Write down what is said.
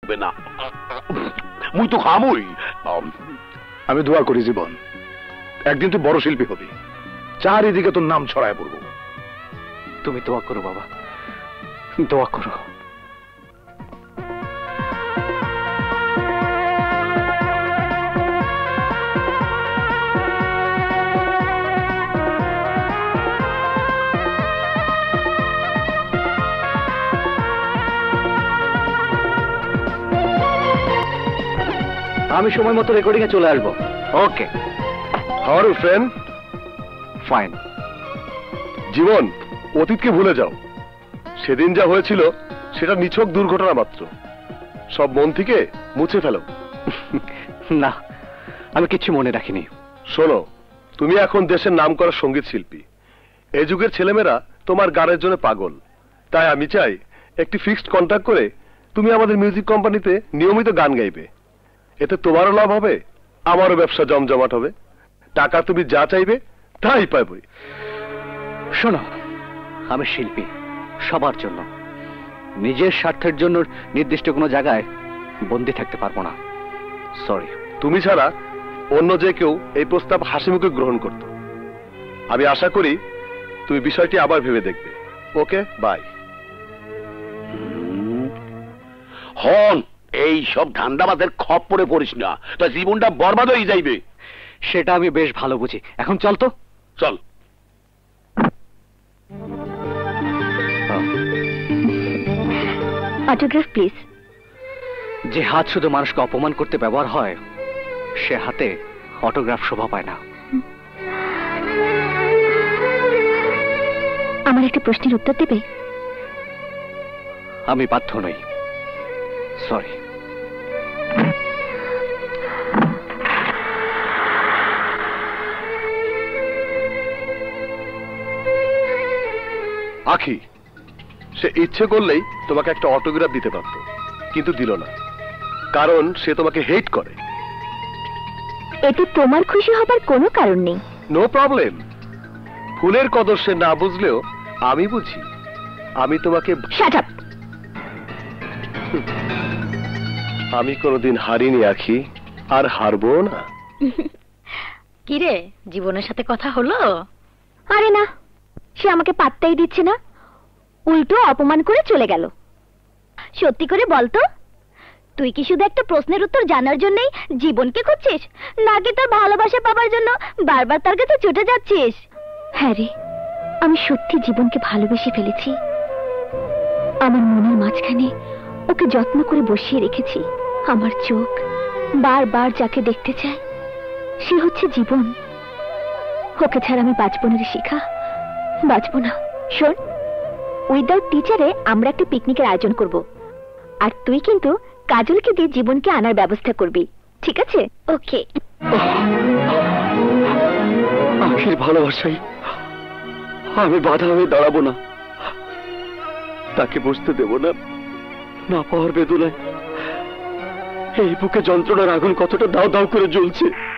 না মুই তো খামই। আমি দোয়া করি জীবন, একদিন তুই বড় শিল্পী হবি, চারিদিকে তোর নাম ছড়ায় পড়বো। তুমি দোয়া করো বাবা, দোয়া করো। আমি সময় মতো রেকর্ডিং এ চলে আসবো। Okay. How are you friend? Fine. জীবন, অতীতকে ভুলে যাও। সেদিন যা হয়েছিল সেটা নিছক দুর্ঘটনা মাত্র। সব মন থেকে মুছে ফেলো। না, আমি কিছু মনে রাখিনি। শোনো, তুমি এখন দেশের নামকরা সঙ্গীত শিল্পী। এই যুগের ছেলেমেয়েরা তোমার গানের জন্য পাগল। তাই আমি চাই একটি ফিক্সড কন্ট্রাক্ট করে তুমি আমাদের মিউজিক কোম্পানিতে নিয়মিত গান গাইবে। এতে তোমারও লাভ হবে, আমারও ব্যবসা জমজমাট হবে। টাকা তুমি যা চাইবে তাই পাইবে। শোনো, আমি শিল্পী সবার জন্য, নিজের স্বার্থের জন্য নির্দিষ্ট কোনো জায়গায় বন্দী থাকতে পারবো না। সরি। তুমি ছাড়া অন্য যে কেউ এই প্রস্তাব হাসিমুখে গ্রহণ করত। আমি আশা করি তুমি বিষয়টি আবার ভেবে দেখবে। Okay, bye. হন, এই সব ধান্দাবাজের খপ্পরে পড়িস না, তা জীবনটা বরবাদ হয়ে যাইবে। সেটা আমি বেশ ভালো বুঝি। এখন চল তো। চল। Autograph please. যে হাত শুধু মানুষকে অপমান করতে ব্যবহার হয়, সে হাতে অটোগ্রাফ শোভা পায় না। আমার একটা প্রশ্নের উত্তর দেবে? আমি বাধ্য নই। সরি। আখি, সে ইচ্ছে করলেই তোমাকে একটা অটোগ্রাফ দিতে পারত, কিন্তু দিল না, কারণ সে তোমাকে হেট করে। এতে তোমার খুশি হবার কোনো কারণ নেই। No problem. ফুলের কদর সে না বুঝলেও আমি বুঝি। আমি তোমাকে শাট আপ। আমি কোনোদিন হারিনি আখি, আর হারবো না। কিরে, জীবনের সাথে কথা হলো? আরে না, সে আমাকে পাত্তাই দিচ্ছে না, উল্টো অপমান করে চলে গেল। সত্যি করে বলতো, তুই কি শুধু একটা প্রশ্নের উত্তর জানার জন্যই জীবনকে খুঁজছিস, নাকি তার ভালোবাসা পাবার জন্য বারবার তার কাছে ছুটে যাচ্ছিস? হ্যাঁ রে, আমি সত্যি জীবনকে ভালোবেসে ফেলেছি। আমার মনের মাঝখানে ওকে যত্ন করে বসিয়ে রেখেছি। আমার চোখ বারবার যাকে দেখতে চায় সে হচ্ছে জীবন। ওকে ছাড়া আমি বাঁচব না রে শিখা, বাঁচব না। শোন, উইদাউট টিচারে আমরা একটা পিকনিকের আয়োজন করব, আর তুই কিন্তু কাজলকে দিয়ে জীবনকে আনার ব্যবস্থা করবি, ঠিক আছে? ওকে। আখির ভালোবাসাই আমি বাধা হয়ে দাঁড়াবো না, তাকে বুঝতে দেব না না পাওয়ার বেদনায় এই বুকে যন্ত্রণার আগুন কতটা দাও দাও করে জ্বলছে।